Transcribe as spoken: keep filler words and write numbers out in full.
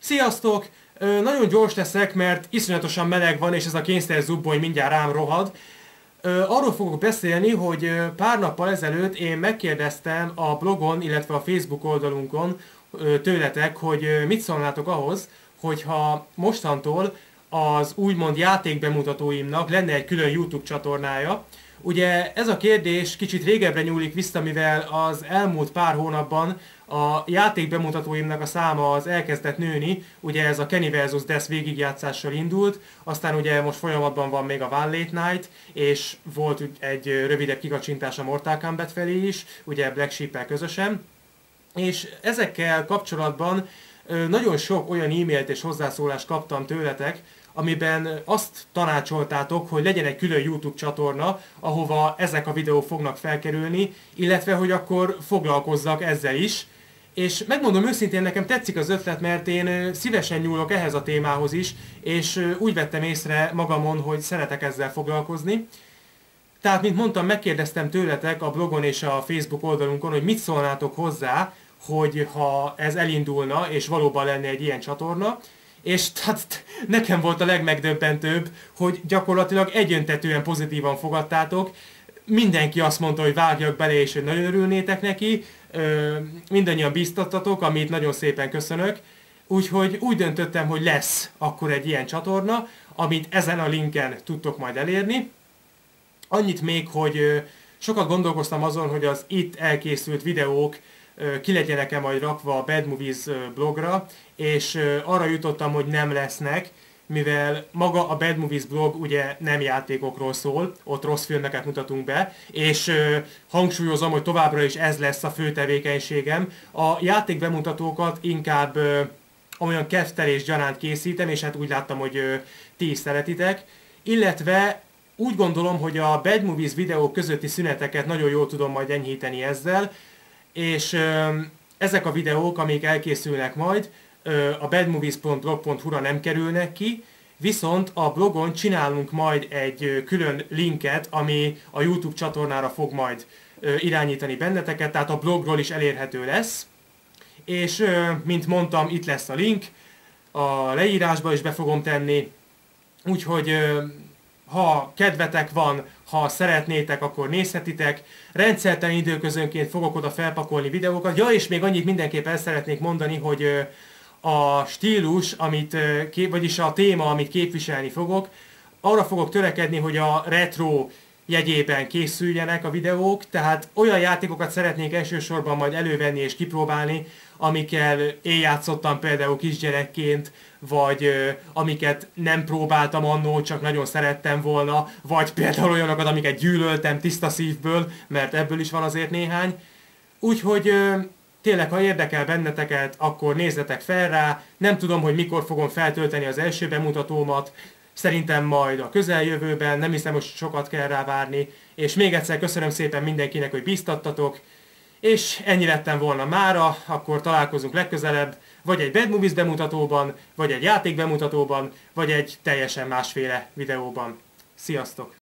Sziasztok! Ö, nagyon gyors leszek, mert iszonyatosan meleg van, és ez a kényszer zubbony mindjárt rám rohad. Ö, arról fogok beszélni, hogy ö, pár nappal ezelőtt én megkérdeztem a blogon, illetve a Facebook oldalunkon ö, tőletek, hogy ö, mit szólnátok ahhoz, hogyha mostantól az úgymond játékbemutatóimnak lenne egy külön YouTube csatornája. Ugye ez a kérdés kicsit régebbre nyúlik vissza, mivel az elmúlt pár hónapban a játékbemutatóimnak a száma az elkezdett nőni, ugye ez a Kenny versus. Death végigjátszással indult, aztán ugye most folyamatban van még a One Late Night, és volt egy rövidebb kikacsintás a Mortal Kombat felé is, ugye Black Sheep-el közösen. És ezekkel kapcsolatban nagyon sok olyan e-mailt és hozzászólást kaptam tőletek, amiben azt tanácsoltátok, hogy legyen egy külön YouTube csatorna, ahova ezek a videók fognak felkerülni, illetve hogy akkor foglalkozzak ezzel is. És megmondom őszintén, nekem tetszik az ötlet, mert én szívesen nyúlok ehhez a témához is, és úgy vettem észre magamon, hogy szeretek ezzel foglalkozni. Tehát, mint mondtam, megkérdeztem tőletek a blogon és a Facebook oldalunkon, hogy mit szólnátok hozzá, hogy ha ez elindulna, és valóban lenne egy ilyen csatorna. És tehát nekem volt a legmegdöbbentőbb, hogy gyakorlatilag egyöntetően pozitívan fogadtátok. Mindenki azt mondta, hogy vágjak bele, és hogy nagyon örülnétek neki. Mindannyian bíztattatok, amit nagyon szépen köszönök. Úgyhogy úgy döntöttem, hogy lesz akkor egy ilyen csatorna, amit ezen a linken tudtok majd elérni. Annyit még, hogy sokat gondolkoztam azon, hogy az itt elkészült videók ki legyenek-e majd rakva a Bad Movies blogra, és arra jutottam, hogy nem lesznek, mivel maga a Bad Movies blog ugye nem játékokról szól, ott rossz filmeket mutatunk be, és hangsúlyozom, hogy továbbra is ez lesz a fő tevékenységem. A játékbemutatókat inkább olyan keftel és gyanánt készítem, és hát úgy láttam, hogy ti is szeretitek, illetve úgy gondolom, hogy a Bad Movies videók közötti szüneteket nagyon jól tudom majd enyhíteni ezzel, és ö, ezek a videók, amik elkészülnek majd, ö, a badmovies pont blog pont hu-ra nem kerülnek ki, viszont a blogon csinálunk majd egy ö, külön linket, ami a YouTube csatornára fog majd ö, irányítani benneteket, tehát a blogról is elérhető lesz. És ö, mint mondtam, itt lesz a link, a leírásba is be fogom tenni, úgyhogy ö, ha kedvetek van, ha szeretnétek, akkor nézhetitek. Rendszertelen időközönként fogok oda felpakolni videókat. Ja, és még annyit mindenképp el szeretnék mondani, hogy a stílus, amit, vagyis a téma, amit képviselni fogok, arra fogok törekedni, hogy a retro jegyében készüljenek a videók, tehát olyan játékokat szeretnék elsősorban majd elővenni és kipróbálni, amikkel én játszottam például kisgyerekként, vagy ö, amiket nem próbáltam annó, csak nagyon szerettem volna, vagy például olyanokat, amiket gyűlöltem tiszta szívből, mert ebből is van azért néhány. Úgyhogy ö, tényleg, ha érdekel benneteket, akkor nézzetek fel rá. Nem tudom, hogy mikor fogom feltölteni az első bemutatómat, szerintem majd a közeljövőben, nem hiszem, hogy sokat kell rá várni. És még egyszer köszönöm szépen mindenkinek, hogy bíztattatok. És ennyi lettem volna mára, akkor találkozunk legközelebb, vagy egy Bad Movies bemutatóban, vagy egy játék bemutatóban, vagy egy teljesen másféle videóban. Sziasztok!